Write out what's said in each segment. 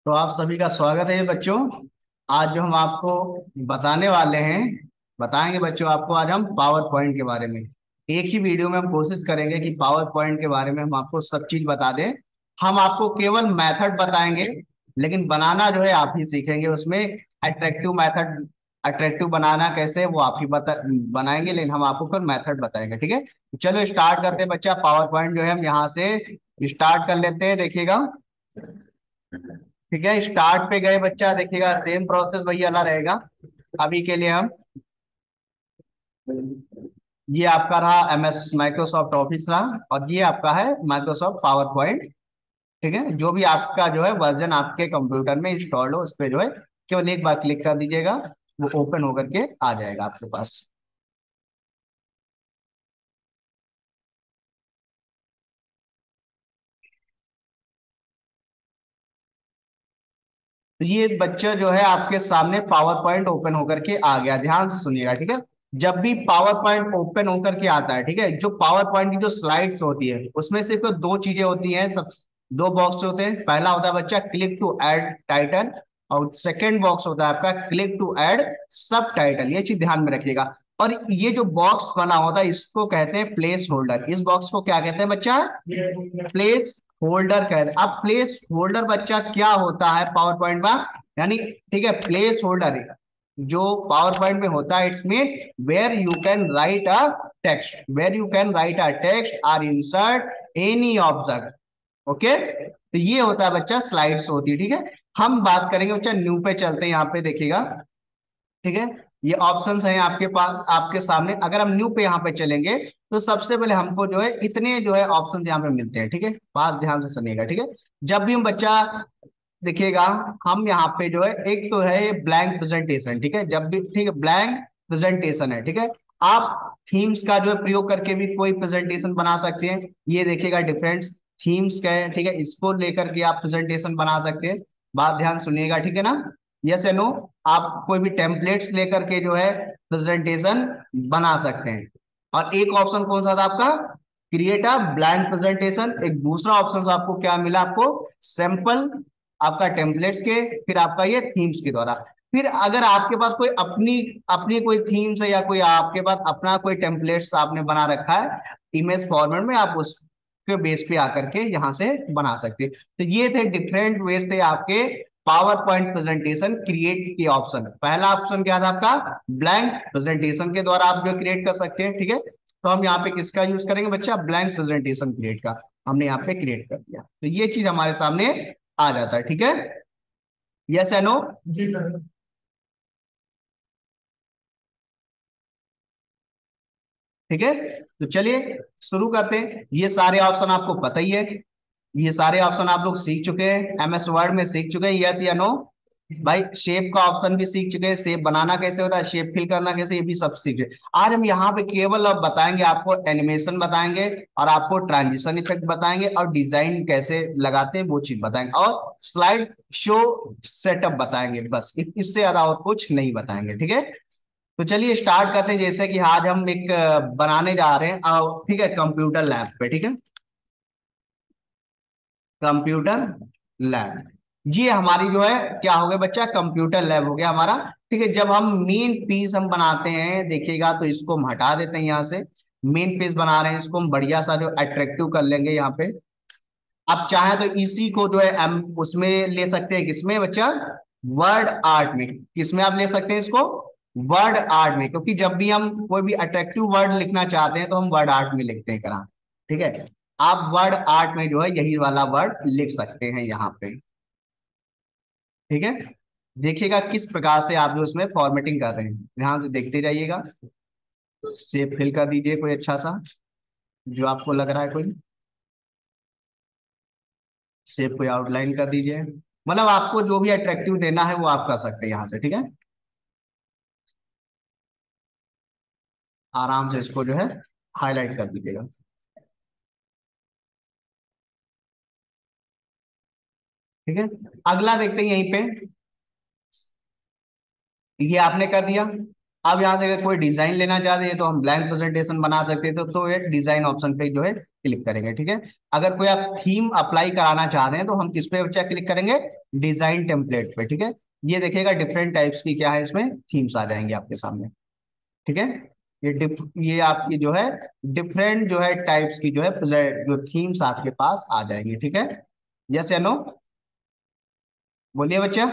तो आप सभी का स्वागत है बच्चों। आज जो हम आपको बताने वाले हैं, बताएंगे बच्चों आपको आज हम पावर पॉइंट के बारे में। एक ही वीडियो में हम कोशिश करेंगे कि पावर पॉइंट के बारे में हम आपको सब चीज बता दें। हम आपको केवल मेथड बताएंगे, लेकिन बनाना जो है आप ही सीखेंगे उसमें। अट्रैक्टिव मेथड, अट्रैक्टिव बनाना कैसे वो आप ही बनाएंगे, लेकिन हम आपको फिर मेथड बताएंगे। ठीक है, तो चलो स्टार्ट करते हैं बच्चा। पावर पॉइंट जो है हम यहाँ से स्टार्ट कर लेते हैं, देखिएगा। ठीक है, स्टार्ट पे गए बच्चा, देखिएगा सेम प्रोसेस वही वाला रहेगा। अभी के लिए हम, ये आपका रहा MS माइक्रोसॉफ्ट ऑफिस रहा, और ये आपका है माइक्रोसॉफ्ट पावर पॉइंट। ठीक है, जो भी आपका जो है वर्जन आपके कंप्यूटर में इंस्टॉल्ड हो उस पर जो है केवल एक बार क्लिक कर दीजिएगा, वो ओपन होकर के आ जाएगा आपके पास। तो ये बच्चा जो है आपके सामने पावर पॉइंट ओपन होकर के आ गया। ध्यान से सुनिएगा, ठीक है। जब भी पावर पॉइंट ओपन होकर के आता है, ठीक है, जो पावर पॉइंट की जो स्लाइड्स होती है उसमें सिर्फ दो चीजें होती हैं, सब दो बॉक्स होते हैं। पहला होता है बच्चा क्लिक टू ऐड टाइटल, और सेकेंड बॉक्स होता है आपका click to add subtitle. ये चीज ध्यान में रखिएगा। और ये जो बॉक्स बना होता है इसको कहते हैं प्लेस होल्डर। इस बॉक्स को क्या कहते हैं बच्चा? प्लेस होल्डर कहते हैं। अब प्लेस होल्डर बच्चा क्या होता है पावर पॉइंट में, यानी ठीक है, प्लेस होल्डर जो पावर पॉइंट में होता है, it's mean where you can write a text, where you can write a text और इंसर्ट एनी ऑब्जेक्ट। ओके, तो ये होता है बच्चा स्लाइड्स होती है। ठीक है, हम बात करेंगे बच्चा न्यू पे, चलते हैं यहाँ पे, देखिएगा। ठीक है, ये ऑप्शंस हैं आपके पास, आपके सामने। अगर हम न्यू पे यहाँ पे चलेंगे तो सबसे पहले हमको जो है इतने जो है ऑप्शन यहाँ पे मिलते हैं। ठीक है, बात ध्यान से सुनिएगा। ठीक है, जब भी हम बच्चा देखिएगा, हम यहाँ पे जो है एक तो है ब्लैंक प्रेजेंटेशन। ठीक है, जब भी, ठीक है, ब्लैंक प्रेजेंटेशन है। ठीक है, आप थीम्स का जो है प्रयोग करके भी कोई प्रेजेंटेशन बना सकते हैं। ये देखिएगा डिफरेंट थीम्स का है। ठीक है, इसको लेकर के आप प्रेजेंटेशन बना सकते हैं। बात ध्यान सुनिएगा, ठीक है ना। यस या नो? आप कोई भी टेम्पलेट्स लेकर के जो है प्रेजेंटेशन बना सकते हैं। और एक ऑप्शन कौन सा था आपका? Create a blank presentation. एक दूसरा ऑप्शन आपको क्या मिला? आपको सैंपल आपका टेम्पलेट्स के, फिर आपका ये थीम्स के द्वारा। फिर अगर आपके पास कोई अपनी अपनी कोई थीम्स है, या कोई आपके पास अपना कोई टेम्पलेट्स आपने बना रखा है इमेज फॉर्मेट में, आप उसके बेस पे आकर के यहाँ से बना सकते हैं। तो ये थे डिफरेंट वेज थे आपके पावर पॉइंट प्रेजेंटेशन क्रिएट के ऑप्शन। पहला ऑप्शन क्या था आपका? ब्लैंक प्रेजेंटेशन के द्वारा आप जो क्रिएट कर सकते हैं। ठीक है, तो हम यहाँ पे किसका यूज करेंगे बच्चा? ब्लैंक प्रेजेंटेशन क्रिएट का। हमने यहाँ पे क्रिएट कर दिया, तो ये चीज हमारे सामने आ जाता है। ठीक है, यस या नो? जी सर। ठीक है, तो चलिए शुरू करते हैं। ये सारे ऑप्शन आपको पता ही है, ये सारे ऑप्शन आप लोग सीख चुके हैं, MS वर्ड में सीख चुके हैं। यस या नो? भाई शेप का ऑप्शन भी सीख चुके हैं, शेप बनाना कैसे होता है, शेप फिल करना कैसे, ये भी सब सीख चुके हैं। आज हम यहाँ पे केवल अब बताएंगे आपको, एनिमेशन बताएंगे, और आपको ट्रांजिशन इफेक्ट बताएंगे, और डिजाइन कैसे लगाते हैं वो चीज बताएंगे, और स्लाइड शो सेटअप बताएंगे। बस इससे ज्यादा और कुछ नहीं बताएंगे। ठीक है, तो चलिए स्टार्ट करते हैं। जैसे कि आज हम एक बनाने जा रहे हैं, ठीक है, कंप्यूटर लैब पे। ठीक है, कंप्यूटर लैब, ये हमारी जो है क्या हो गया बच्चा? कंप्यूटर लैब हो गया हमारा। ठीक है, जब हम मेन पीस हम बनाते हैं, देखिएगा, तो इसको हम हटा देते हैं यहाँ से। मेन पीस बना रहे हैं, इसको हम बढ़िया सा जो अट्रैक्टिव कर लेंगे यहाँ पे। आप चाहें तो इसी को जो है उसमें ले सकते हैं, किसमें बच्चा? वर्ड आर्ट में। किसमें आप ले सकते हैं इसको? वर्ड आर्ट में, क्योंकि जब भी हम कोई भी अट्रैक्टिव वर्ड लिखना चाहते हैं तो हम वर्ड आर्ट में लिखते हैं करा। ठीक है, आप वर्ड आर्ट में जो है यही वाला वर्ड लिख सकते हैं यहाँ पे। ठीक है, देखिएगा किस प्रकार से आप जो उसमें फॉर्मेटिंग कर रहे हैं, ध्यान से देखते जाइएगा। शेप फिल कर दीजिए कोई अच्छा सा, जो आपको लग रहा है कोई शेप, कोई आउटलाइन कर दीजिए। मतलब आपको जो भी अट्रैक्टिव देना है वो आप कर सकते हैं यहाँ से। ठीक है, आराम से इसको जो है हाईलाइट कर दीजिएगा। ठीक है, अगला देखते हैं यहीं पे। ये आपने कर दिया। अब यहाँ से अगर कोई डिजाइन लेना चाहते हैं तो हम ब्लैंक प्रेजेंटेशन बना सकते हैं, तो ये डिजाइन ऑप्शन पे जो है क्लिक करेंगे, ठीक है। अगर कोई आप थीम अप्लाई कराना चाह रहे हैं तो हम किस पे बच्चा क्लिक करेंगे, डिजाइन टेम्पलेट पे, ठीक है। ये देखिएगा डिफरेंट टाइप्स की क्या है इसमें थीम्स आ जाएंगे आपके सामने, ठीक है। ये आपकी जो है डिफरेंट जो है टाइप्स की जो है जो थीम्स आपके पास आ जाएंगे, ठीक है। यस या नो, बोलिए बच्चा।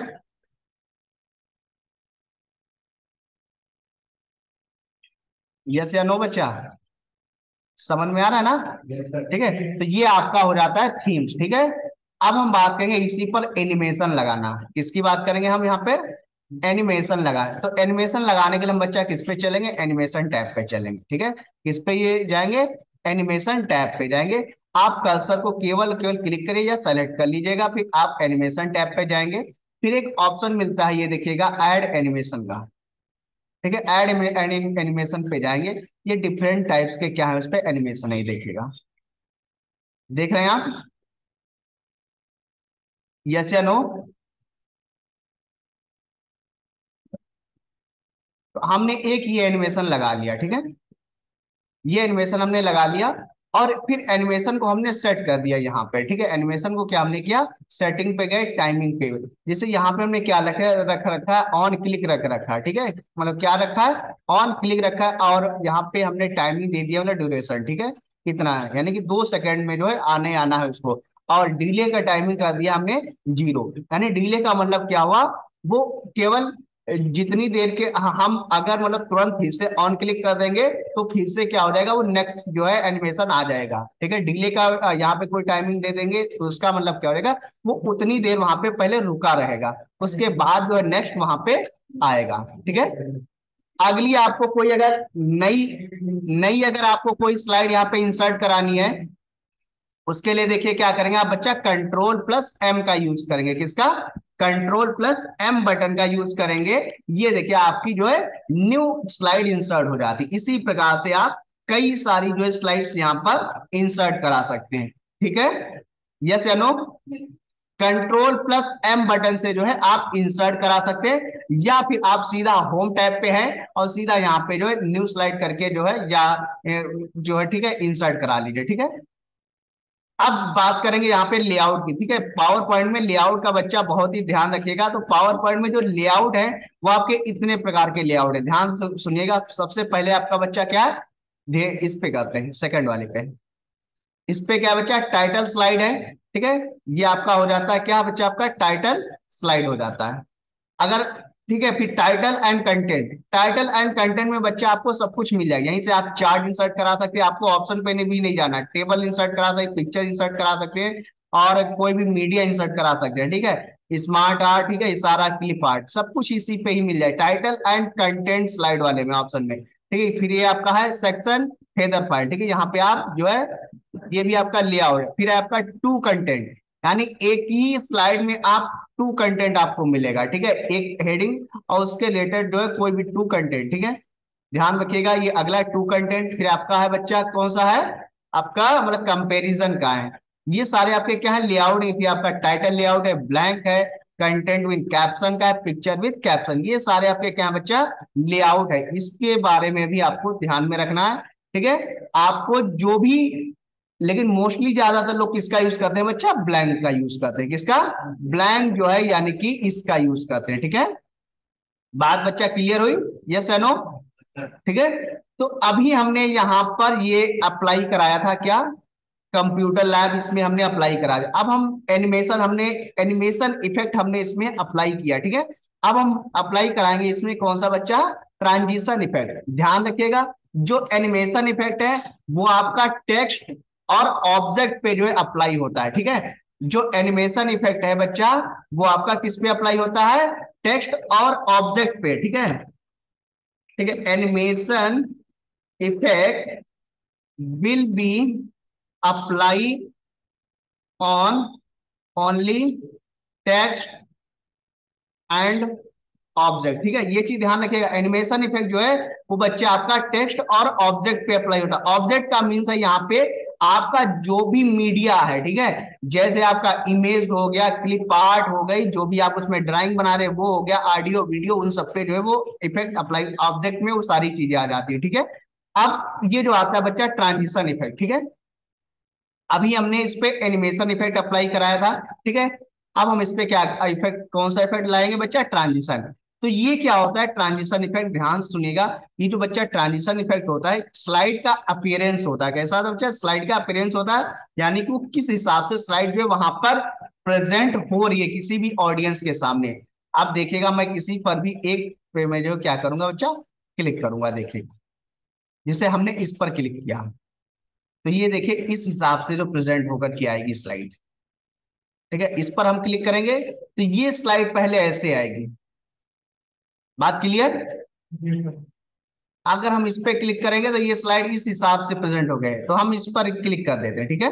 यस या नो बच्चा, समझ में आ रहा है ना, ठीक है। तो ये आपका हो जाता है थीम्स, ठीक है। अब हम बात करेंगे इसी पर एनिमेशन लगाना, किसकी बात करेंगे हम यहाँ पे, एनिमेशन लगा। तो एनिमेशन लगाने के लिए हम बच्चा किस पे चलेंगे, एनिमेशन टैब पे चलेंगे, ठीक है। किस पे ये जाएंगे, एनिमेशन टैब पे जाएंगे। आप कर्सर को केवल केवल क्लिक करिए या सेलेक्ट कर लीजिएगा, फिर आप एनिमेशन टैब पे जाएंगे। फिर एक ऑप्शन मिलता है, ये देखिएगा ऐड एनिमेशन का, ठीक है। ऐड एनिमेशन पे जाएंगे। ये डिफरेंट टाइप्स के क्या है उस पे एनिमेशन है, ये देखिएगा। देख रहे हैं आप, यस या नो। तो हमने एक ये एनिमेशन लगा लिया, ठीक है। ये एनिमेशन हमने लगा लिया और फिर एनिमेशन को हमने सेट कर दिया यहाँ पे, ठीक है। एनिमेशन को क्या हमने किया, सेटिंग पे गए, टाइमिंग पे। जैसे यहाँ पे हमने क्या रखा है, ऑन क्लिक रख रखा है, ठीक है। मतलब क्या रखा है, ऑन क्लिक रखा है। और यहाँ पे हमने टाइमिंग दे दिया, मतलब ड्यूरेशन, ठीक है। कितना है, यानी कि 2 सेकंड में जो है आने आना है उसको। और डिले का टाइमिंग कर दिया हमने 0, यानी डिले का मतलब क्या हुआ, वो केवल जितनी देर के हम अगर मतलब तुरंत फिर से ऑन क्लिक कर देंगे तो फिर से क्या हो जाएगा, वो नेक्स्ट जो है एनिमेशन आ जाएगा, ठीक है। डिले का यहाँ पे कोई टाइमिंग दे देंगे तो उसका मतलब क्या हो जाएगा, वो उतनी देर वहां पे पहले रुका रहेगा, उसके बाद जो है नेक्स्ट वहां पे आएगा, ठीक है। अगली आपको कोई अगर नई नई अगर आपको कोई स्लाइड यहाँ पे इंसर्ट करानी है, उसके लिए देखिए क्या करेंगे आप बच्चा, कंट्रोल प्लस एम का यूज करेंगे, किसका, कंट्रोल प्लस एम बटन का यूज करेंगे। ये देखिए आपकी जो है न्यू स्लाइड इंसर्ट हो जाती है। इसी प्रकार से आप कई सारी जो है स्लाइड्स यहाँ पर इंसर्ट करा सकते हैं, ठीक है। यस या no, control plus M button से जो है आप इंसर्ट करा सकते हैं, या फिर आप सीधा होम टैब पे हैं और सीधा यहाँ पे जो है न्यू स्लाइड करके जो है या जो है ठीक है इंसर्ट करा लीजिए, ठीक है। अब बात करेंगे यहाँ पे लेआउट की, ठीक है। पावर पॉइंट में लेआउट का बच्चा बहुत ही ध्यान रखिएगा। तो पावर पॉइंट में जो लेआउट है वो आपके इतने प्रकार के लेआउट है, ध्यान सुनिएगा। सबसे पहले आपका बच्चा क्या है, इस पे करते हैं, सेकंड वाले पे। इस पे क्या बच्चा, टाइटल स्लाइड है, ठीक है। ये आपका हो जाता है क्या बच्चा, आपका टाइटल स्लाइड हो जाता है। अगर ठीक है, फिर title and content, title and content में बच्चा आपको सब कुछ मिल जाएगा। यहीं से आप चार्ट इंसर्ट करा सकते हैं, आपको ऑप्शन पे भी नहीं जाना, टेबल इंसर्ट करा सकते, पिक्चर इंसर्ट करा सकते हैं, और कोई भी मीडिया इंसर्ट करा सकते हैं, ठीक है। स्मार्ट आर्ट, ठीक है, सारा क्लिप आर्ट, सब कुछ इसी पे ही मिल जाए, टाइटल एंड कंटेंट स्लाइड वाले में ऑप्शन में, ठीक है। फिर ये आपका है सेक्शन हेडर फाइल, ठीक है। यहाँ पे आप जो है ये भी आपका लेआउट है। फिर आपका टू कंटेंट, यानी एक ही स्लाइड में आप टू कंटेंट आपको मिलेगा, ठीक है। एक हेडिंग और उसके रिलेटेड जो है कोई भी टू कंटेंट, ठीक है। ध्यान रखिएगा, ये अगला टू कंटेंट। फिर आपका है बच्चा कौन सा है, आपका मतलब कंपैरिजन का है। ये सारे आपके क्या है, लेआउट है। फिर आपका टाइटल लेआउट है, ब्लैंक है, कंटेंट विद कैप्शन का है, पिक्चर विद कैप्शन, ये सारे आपके क्या है बच्चा, लेआउट है। इसके बारे में भी आपको ध्यान में रखना है, ठीक है। आपको जो भी, लेकिन मोस्टली ज्यादातर लोग किसका यूज करते हैं बच्चा, ब्लैंक का यूज करते हैं, किसका, ब्लैंक जो है यानी कि इसका यूज करते हैं, ठीक है। बात बच्चा क्लियर हुई, यस या नो, ठीक है। तो अभी हमने यहां पर ये अप्लाई कराया था क्या, कंप्यूटर लैब, इसमें हमने अप्लाई करा दिया। अब हम एनिमेशन, हमने एनिमेशन इफेक्ट हमने इसमें अप्लाई किया, ठीक है। अब हम अप्लाई कराएंगे इसमें कौन सा बच्चा, ट्रांजिशन इफेक्ट। ध्यान रखिएगा, जो एनिमेशन इफेक्ट है वो आपका टेक्स्ट और ऑब्जेक्ट पे जो है अप्लाई होता है, ठीक है। जो एनिमेशन इफेक्ट है बच्चा, वो आपका किस पे अप्लाई होता है, टेक्स्ट और ऑब्जेक्ट पे, ठीक है। ठीक है, animation effect will be apply on only text and object, ठीक है। ये चीज ध्यान रखिएगा, एनिमेशन इफेक्ट जो है वो बच्चे आपका टेक्स्ट और ऑब्जेक्ट पे अप्लाई होता है। ऑब्जेक्ट का मीन्स है यहाँ पे आपका जो भी मीडिया है, ठीक है। जैसे आपका इमेज हो गया, क्लिप आर्ट हो गई, जो भी आप उसमें ड्राइंग बना रहे हैं वो हो गया, ऑडियो वीडियो, उन सब पे जो है वो इफेक्ट अप्लाई, ऑब्जेक्ट में वो सारी चीजें आ जाती है, ठीक है। अब ये जो आता है बच्चा ट्रांजिशन इफेक्ट, ठीक है। अभी हमने इस पे एनिमेशन इफेक्ट अप्लाई कराया था, ठीक है। अब हम इस पे क्या इफेक्ट, कौन सा इफेक्ट लाएंगे बच्चा, ट्रांजिशन। तो ये क्या होता है ट्रांजिशन इफेक्ट, ध्यान से सुनिएगा। ये जो बच्चा ट्रांजिशन इफेक्ट होता है, स्लाइड का अपीयरेंस होता है। कैसा होता है बच्चा, स्लाइड का अपीयरेंस होता है, यानी कि वो किस हिसाब से स्लाइड जो है वहां पर प्रेजेंट हो रही है किसी भी ऑडियंस के सामने। आप देखिएगा मैं किसी पर भी एक पे मैं जो क्या करूंगा बच्चा, क्लिक करूंगा, देखिए जिसे हमने इस पर क्लिक किया, तो ये देखिए इस हिसाब से जो प्रेजेंट होकर के आएगी स्लाइड, ठीक है। इस पर हम क्लिक करेंगे तो ये स्लाइड पहले ऐसे आएगी। बात क्लियर। अगर हम इस पे क्लिक करेंगे तो ये स्लाइड इस हिसाब से प्रेजेंट हो गए, तो हम इस पर क्लिक कर देते हैं, ठीक है।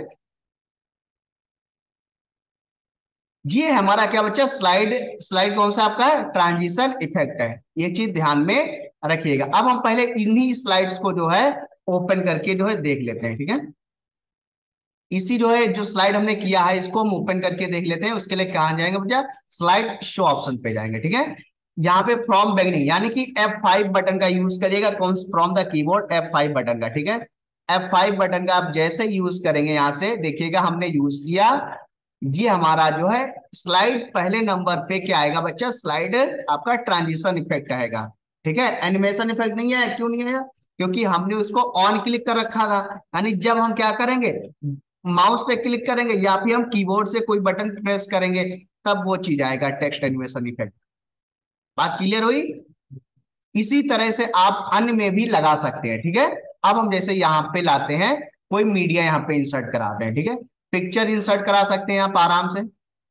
ये हमारा क्या बच्चा, स्लाइड, स्लाइड कौन सा आपका है, ट्रांजिशन इफेक्ट है। ये चीज ध्यान में रखिएगा। अब हम पहले इन्हीं स्लाइड्स को जो है ओपन करके जो है देख लेते हैं, ठीक है। इसी जो है जो स्लाइड हमने किया है इसको हम ओपन करके देख लेते हैं। उसके लिए कहां जाएंगे भैया, स्लाइड शो ऑप्शन पे जाएंगे, ठीक है। यहाँ पे फ्रॉम बिगिनिंग यानी कि F5 बटन का यूज करिएगा, कौन, from the keyboard F5 button का, ठीक है। F5 बटन का आप जैसे यूज करेंगे, यहां से देखिएगा हमने यूज किया, ये हमारा जो है स्लाइड पहले नंबर पे क्या आएगा बच्चा, स्लाइड आपका ट्रांजिशन इफेक्ट आएगा, ठीक है। एनिमेशन इफेक्ट नहीं है, क्यों नहीं है, क्योंकि हमने उसको ऑन क्लिक कर रखा था। यानी जब हम क्या करेंगे, माउस से क्लिक करेंगे या फिर हम कीबोर्ड से कोई बटन प्रेस करेंगे, तब वो चीज आएगा टेक्स्ट एनिमेशन इफेक्ट। बात क्लियर हुई। इसी तरह से आप अन्य में भी लगा सकते हैं, ठीक है। अब हम जैसे यहाँ पे लाते हैं, कोई मीडिया यहाँ पे इंसर्ट कराते हैं, ठीक है। पिक्चर इंसर्ट करा सकते हैं आप आराम से।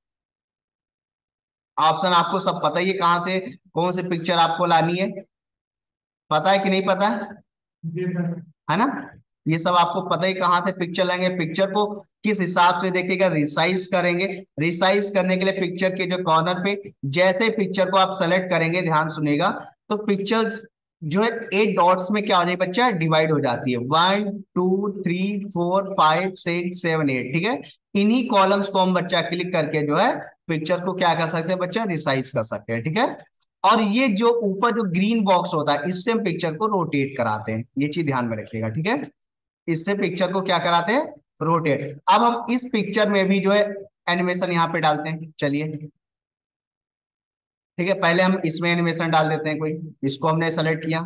ऑप्शन आपको सब पता ही है, कहाँ से कौन सी पिक्चर आपको लानी है, पता है कि नहीं पता है ना। ये सब आपको पता ही, कहाँ से पिक्चर लेंगे, पिक्चर को किस हिसाब से देखिएगा रिसाइज करेंगे। रिसाइज करने के लिए पिक्चर के जो कॉर्नर पे जैसे पिक्चर को आप सेलेक्ट करेंगे, ध्यान सुनिएगा, तो पिक्चर जो है 8 डॉट्स में क्या हो जाएगी बच्चा, डिवाइड हो जाती है, 1 2 3 4 5 6 7 8, ठीक है। इन्हीं कॉलम्स को हम बच्चा क्लिक करके जो है पिक्चर को क्या कर सकते हैं बच्चा, रिसाइज कर सकते हैं, ठीक है। और ये जो ऊपर जो ग्रीन बॉक्स होता है, इससे हम पिक्चर को रोटेट कराते हैं, ये चीज ध्यान में रखिएगा, ठीक है। इससे पिक्चर को क्या कराते हैं, रोटेट। अब हम इस पिक्चर में भी जो है एनिमेशन यहाँ पे डालते हैं, चलिए, ठीक है। पहले हम इसमें एनिमेशन डाल देते हैं कोई, इसको हमने सेलेक्ट किया,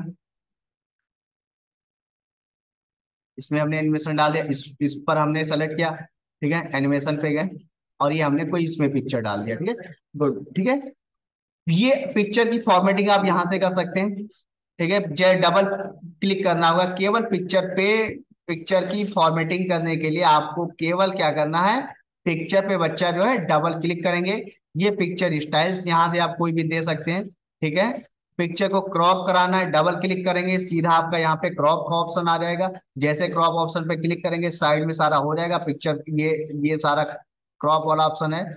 इसमें हमने एनिमेशन डाल दिया, इस पर हमने सेलेक्ट किया, ठीक है, एनिमेशन पे गए, और ये हमने कोई इसमें पिक्चर डाल दिया, ठीक है, गुड, ठीक है। ये पिक्चर की फॉर्मेटिंग आप यहां से कर सकते हैं, ठीक है। जय डबल क्लिक करना होगा केवल पिक्चर पे। पिक्चर की फॉर्मेटिंग करने के लिए आपको केवल क्या करना है, पिक्चर पे बच्चा जो है डबल क्लिक करेंगे। ये पिक्चर स्टाइल्स यहां से आप कोई भी दे सकते हैं, ठीक है। पिक्चर को क्रॉप कराना है, डबल क्लिक करेंगे, सीधा आपका यहाँ पे क्रॉप का ऑप्शन आ जाएगा। जैसे क्रॉप ऑप्शन पे क्लिक करेंगे, साइड में सारा हो जाएगा पिक्चर, ये सारा क्रॉप वाला ऑप्शन है,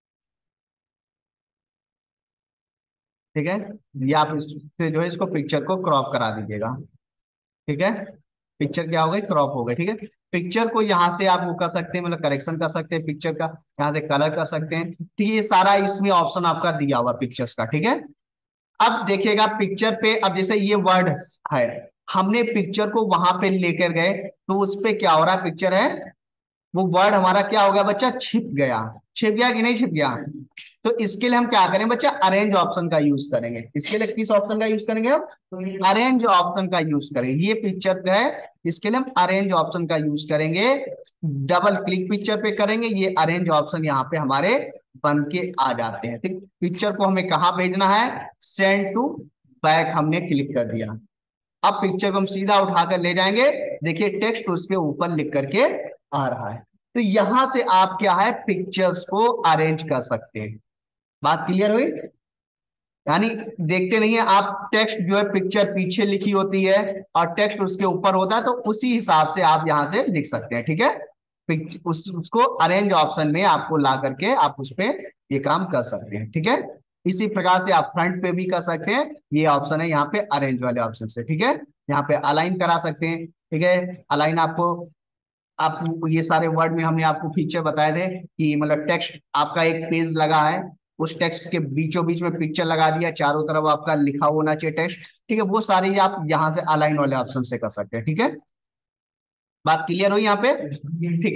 ठीक है। ये आप इससे जो है इसको पिक्चर को क्रॉप करा दीजिएगा, ठीक है। पिक्चर क्या हो गई, क्रॉप हो गई, ठीक है। पिक्चर को यहाँ से आप वो कर सकते हैं, मतलब करेक्शन कर सकते हैं पिक्चर का, यहाँ से कलर कर सकते हैं, ठीक है। ये सारा इसमें ऑप्शन आपका दिया हुआ पिक्चर्स का, ठीक है। अब देखिएगा पिक्चर पे, अब जैसे ये वर्ड है, हमने पिक्चर को वहां पे लेकर गए, तो उस पे क्या हो रहा है, पिक्चर है, वो वर्ड हमारा क्या हो गया बच्चा, छिप गया। छिप गया कि नहीं छिप गया। तो इसके लिए हम क्या करें बच्चा, अरेंज ऑप्शन का यूज करेंगे। इसके लिए किस ऑप्शन का यूज करेंगे हम, अरेंज ऑप्शन का यूज करेंगे। ये पिक्चर है, इसके लिए हम अरेंज ऑप्शन का यूज करेंगे। डबल क्लिक पिक्चर पे करेंगे, ये अरेंज ऑप्शन यहाँ पे हमारे बन के आ जाते हैं, ठीक। पिक्चर को हमें कहाँ भेजना है, सेंड टू बैक हमने क्लिक कर दिया। अब पिक्चर को हम सीधा उठाकर ले जाएंगे, देखिए टेक्स्ट उसके ऊपर लिख करके आ रहा है। तो यहां से आप क्या है, पिक्चर्स को अरेंज कर सकते हैं। बात क्लियर हुई। यानी देखते नहीं है आप, टेक्स्ट जो है पिक्चर पीछे लिखी होती है और टेक्स्ट उसके ऊपर होता है, तो उसी हिसाब से आप यहां से लिख सकते हैं, ठीक है। उसको अरेंज ऑप्शन में आपको ला करके आप उस पे ये काम कर सकते हैं, ठीक है। इसी प्रकार से आप फ्रंट पे भी कर सकते हैं, ये ऑप्शन है यहाँ पे अरेंज वाले ऑप्शन से, ठीक है। यहाँ पे अलाइन करा सकते हैं, ठीक है। अलाइन आपको, आप ये सारे वर्ड में हमने आपको फीचर बताए थे कि मतलब टेक्स्ट आपका एक पेज लगा है, उस टेक्स्ट के बीचों बीच में पिक्चर लगा दिया, चारों तरफ आपका लिखा होना चाहिए टेक्स्ट, ठीक है। वो सारे आप यहां से अलाइन वाले ऑप्शन से कर सकते हैं, ठीक है। बात क्लियर हुई यहाँ पे, ठीक है।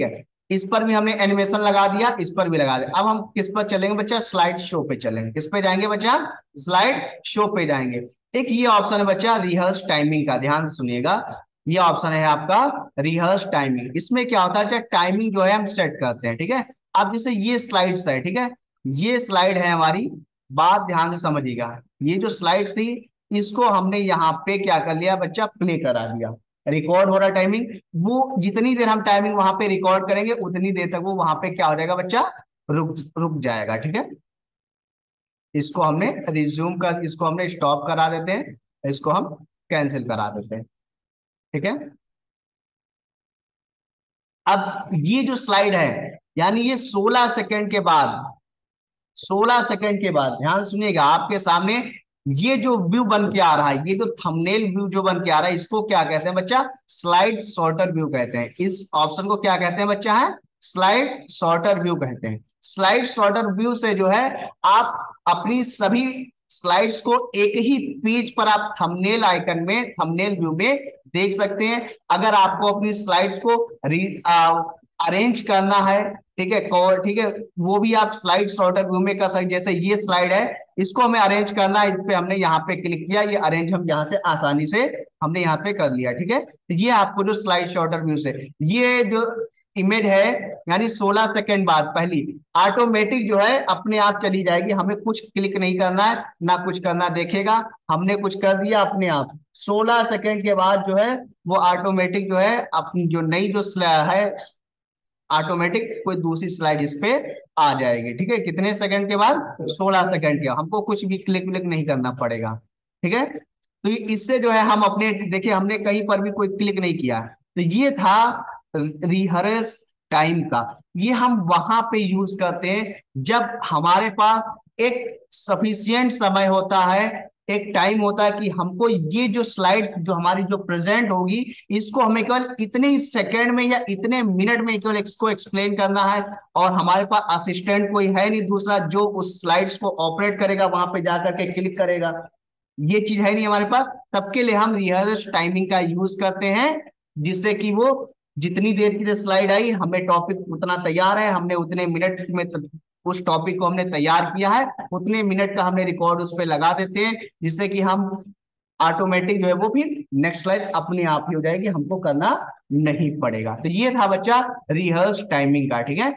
इस पर भी हमने एनिमेशन लगा दिया, इस पर भी लगा दिया। अब हम किस पर चलेंगे बच्चा, स्लाइड शो पे चलेंगे। किस पे जाएंगे बच्चा, स्लाइड शो पे जाएंगे। एक ये ऑप्शन है बच्चा रिहर्स टाइमिंग का, ध्यान से सुनिएगा। ये ऑप्शन है आपका रिहर्स टाइमिंग। इसमें क्या होता है, टाइमिंग जो है हम सेट करते हैं, ठीक है। अब जैसे ये स्लाइड्स है, ठीक है, ये स्लाइड है हमारी, बात ध्यान से समझिएगा। ये जो स्लाइड्स थी, इसको हमने यहाँ पे क्या कर लिया बच्चा, प्ले करा दिया। रिकॉर्ड हो रहा टाइमिंग, वो जितनी देर हम टाइमिंग वहां पे रिकॉर्ड करेंगे उतनी देर तक वो वहां पे क्या हो जाएगा बच्चा, रुक रुक जाएगा, ठीक है। इसको हमने रिज्यूम कर, इसको हमने स्टॉप करा देते हैं, इसको हम कैंसिल करा देते हैं, ठीक है। अब ये जो स्लाइड है, यानी ये 16 सेकंड के बाद, 16 सेकंड के बाद ध्यान सुनिएगा, आपके सामने ये जो व्यू बन के आ रहा है, ये जो थंबनेल व्यू जो बन के आ रहा है, इसको क्या कहते हैं बच्चा, स्लाइड शॉर्टर व्यू कहते हैं। इस ऑप्शन को क्या कहते हैं बच्चा, है स्लाइड शॉर्टर व्यू कहते हैं। स्लाइड शॉर्टर व्यू से जो है आप अपनी सभी स्लाइड्स को एक ही पेज पर आप थंबनेल आइकन में, थंबनेल व्यू में देख सकते हैं। अगर आपको अपनी स्लाइड्स को अरेंज करना है, ठीक है, ठीक है, वो भी आप स्लाइड सॉर्टर व्यू में कर सकते। जैसे ये स्लाइड है, इसको हमें अरेंज करना है, इस पे हमने यहाँ पे क्लिक किया, ये अरेंज हम यहाँ से आसानी से हमने यहाँ पे कर लिया, ठीक है। तो ये आपको जो स्लाइड शॉर्टर व्यू से ये जो इमेज है, यानी 16 सेकंड बाद पहली ऑटोमेटिक जो है अपने आप चली जाएगी, हमें कुछ क्लिक नहीं करना है, ना कुछ करना, देखेगा हमने कुछ कर दिया अपने आप। 16 सेकंड के बाद जो है वो ऑटोमेटिक जो है अपनी जो नई जो है ऑटोमेटिक कोई दूसरी स्लाइड इस पे आ जाएगी, ठीक है। कितने सेकंड के बाद, 16 सेकंड के, हमको कुछ भी क्लिक विलिक नहीं करना पड़ेगा, ठीक है। तो इससे जो है हम अपने, देखिए हमने कहीं पर भी कोई क्लिक नहीं किया। तो ये था रिहर्स टाइम का। ये हम वहां पे यूज करते हैं जब हमारे पास एक सफिशियंट समय होता है, एक टाइम होता है कि हमको ये जो स्लाइड जो हमारी जो प्रेजेंट होगी, इसको हमें केवल इतने ही सेकंड में या इतने मिनट में केवल इसको एक्सप्लेन करना है, और हमारे पास असिस्टेंट कोई है नहीं दूसरा जो उस स्लाइड्स को ऑपरेट करेगा, वहां पे जाकर के क्लिक करेगा, ये चीज है नहीं हमारे पास। तब के लिए हम रिहर्स टाइमिंग का यूज करते हैं, जिससे कि वो जितनी देर की जो स्लाइड आई, हमें टॉपिक उतना तैयार है, हमने उतने मिनट में उस टॉपिक को हमने तैयार किया है, उतने मिनट का हमने रिकॉर्ड उस पर लगा देते हैं, जिससे कि हम ऑटोमेटिक जो है वो फिर नेक्स्ट स्लाइड अपने आप ही हो जाएगी, हमको करना नहीं पड़ेगा। तो ये था बच्चा रिहर्स टाइमिंग का, ठीक है।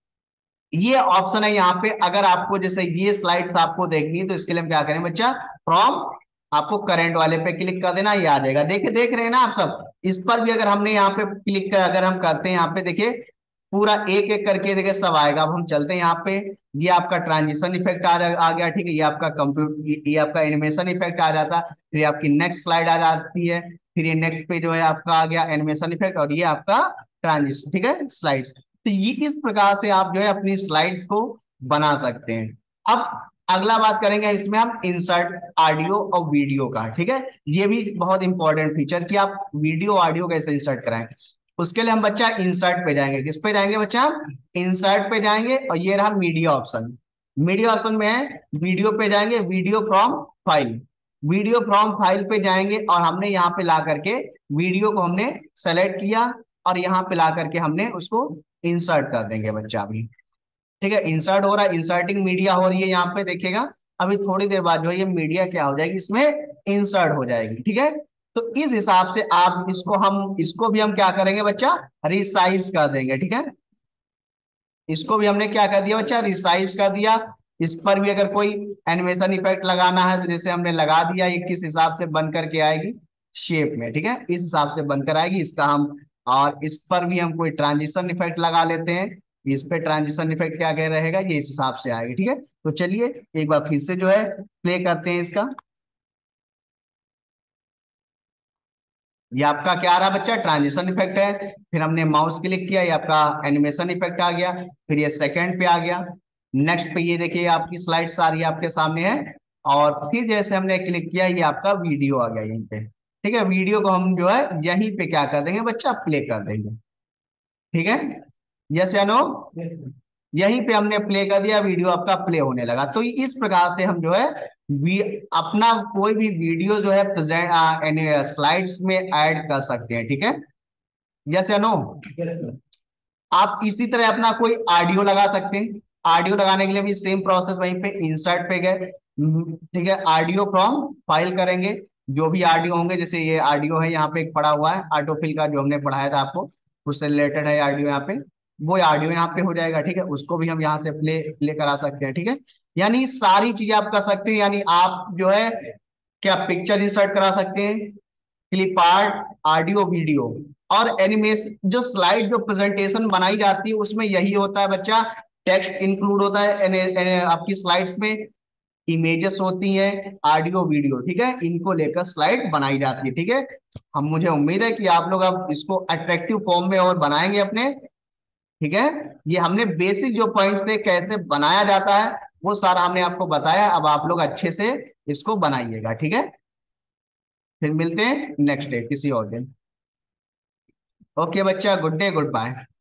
ये ऑप्शन है यहाँ पे, अगर आपको जैसे ये स्लाइड्स आपको देखनी है तो इसके लिए हम क्या करें बच्चा, फ्रॉम, आपको करंट वाले पे क्लिक कर देना, ये आ जाएगा। देखिए देख रहे हैं ना आप सब, इस पर भी अगर हमने यहाँ पे क्लिक कर, अगर हम करते हैं यहाँ पे, देखिए पूरा एक एक करके देखिए सब आएगा। अब हम चलते हैं यहाँ पे, ये आपका ट्रांजिशन इफेक्ट आ गया, ठीक है, ये आपका कंप्यूटर, ये आपका एनिमेशन इफेक्ट आ जाता, फिर आपकी नेक्स्ट स्लाइड आ जाती है, फिर ये नेक्स्ट पे जो है आपका आ गया एनिमेशन इफेक्ट, और ये आपका ट्रांजिशन, ठीक है, स्लाइड्स। तो ये इस प्रकार से आप जो है अपनी स्लाइड्स को बना सकते हैं। अब अगला बात करेंगे इसमें हम इंसर्ट ऑडियो और वीडियो का, ठीक है। ये भी बहुत इंपॉर्टेंट फीचर कि आप वीडियो ऑडियो कैसे इंसर्ट कराएं। उसके लिए हम बच्चा इंसर्ट पे जाएंगे। किस पे जाएंगे बच्चा, इंसर्ट पे जाएंगे, और ये रहा मीडिया ऑप्शन। मीडिया ऑप्शन में है, वीडियो पे जाएंगे, video from file, video from file पे जाएंगे, और हमने यहाँ पे ला करके वीडियो को हमने सेलेक्ट किया, और यहाँ पे ला करके हमने उसको इंसर्ट कर देंगे बच्चा अभी, ठीक है। इंसर्ट हो रहा है, इंसर्टिंग मीडिया हो रही है यहाँ पे, देखिएगा अभी थोड़ी देर बाद जो है ये मीडिया क्या हो जाएगी, इसमें इंसर्ट हो जाएगी, ठीक है। तो इस हिसाब से आप इसको, हम इसको भी हम क्या करेंगे बच्चा, रिसाइज कर देंगे, ठीक है। इसको भी हमने क्या कर दिया बच्चा, रिसाइज कर दिया। इस पर भी अगर कोई एनिमेशन इफेक्ट लगाना है तो जैसे हमने लगा दिया, ये किस हिसाब से बन करके आएगी शेप में, ठीक है, इस हिसाब से बनकर आएगी इसका हम। और इस पर भी हम कोई ट्रांजिशन इफेक्ट लगा लेते हैं, इस पे ट्रांजिशन इफेक्ट क्या कह रहेगा, ये इस हिसाब से आएगी, ठीक है। तो चलिए एक बार फिर से जो है प्ले करते हैं इसका। ये आपका क्या आ रहा बच्चा, ट्रांजिशन इफेक्ट है, फिर हमने माउस क्लिक किया, ये आपका एनिमेशन इफेक्ट आ गया, फिर ये सेकंड पे आ गया। नेक्स्ट पे ये देखिए आपकी स्लाइड्स आ रही है आपके सामने है, और फिर जैसे हमने क्लिक किया ये आपका वीडियो आ गया यहीं पे, ठीक है। वीडियो को हम जो है यहीं पे क्या कर देंगे बच्चा, प्ले कर देंगे, ठीक है। यस या नो, यहीं पे हमने प्ले कर दिया, वीडियो आपका प्ले होने लगा। तो इस प्रकार से हम जो है अपना कोई भी वीडियो जो है प्रेजेंट स्लाइड्स में ऐड कर सकते हैं, ठीक है। यस या नो। आप इसी तरह अपना कोई ऑडियो लगा सकते हैं। ऑडियो लगाने के लिए भी सेम प्रोसेस, वहीं पे इंसर्ट पे गए, ठीक है, ऑडियो फ्रॉम फाइल करेंगे। जो भी ऑडियो होंगे, जैसे ये ऑडियो है यहाँ पे एक पड़ा हुआ है ऑटोफिल का, जो हमने पढ़ाया था आपको, उससे रिलेटेड है ऑडियो यहाँ पे, वो ऑडियो यहाँ पे हो जाएगा, ठीक है। उसको भी हम यहाँ से प्ले प्ले करा सकते हैं, ठीक है। यानी सारी चीजें आप कर सकते हैं। यानी आप जो है क्या पिक्चर इंसर्ट करा सकते हैं, क्लिप आर्ट, ऑडियो, वीडियो और एनिमेशन। जो स्लाइड, जो प्रेजेंटेशन बनाई जाती है उसमें यही होता है बच्चा, टेक्स्ट इंक्लूड होता है आपकी स्लाइड्स में, इमेजेस होती हैं, ऑडियो, वीडियो, ठीक है, इनको लेकर स्लाइड बनाई जाती है, ठीक है। हम मुझे उम्मीद है कि आप लोग अब इसको अट्रैक्टिव फॉर्म में और बनाएंगे अपने, ठीक है। ये हमने बेसिक जो पॉइंट्स थे कैसे बनाया जाता है वो सारा हमने आपको बताया, अब आप लोग अच्छे से इसको बनाइएगा, ठीक है। फिर मिलते हैं नेक्स्ट डे किसी और दिन। ओके बच्चा, गुड डे, गुड बाय।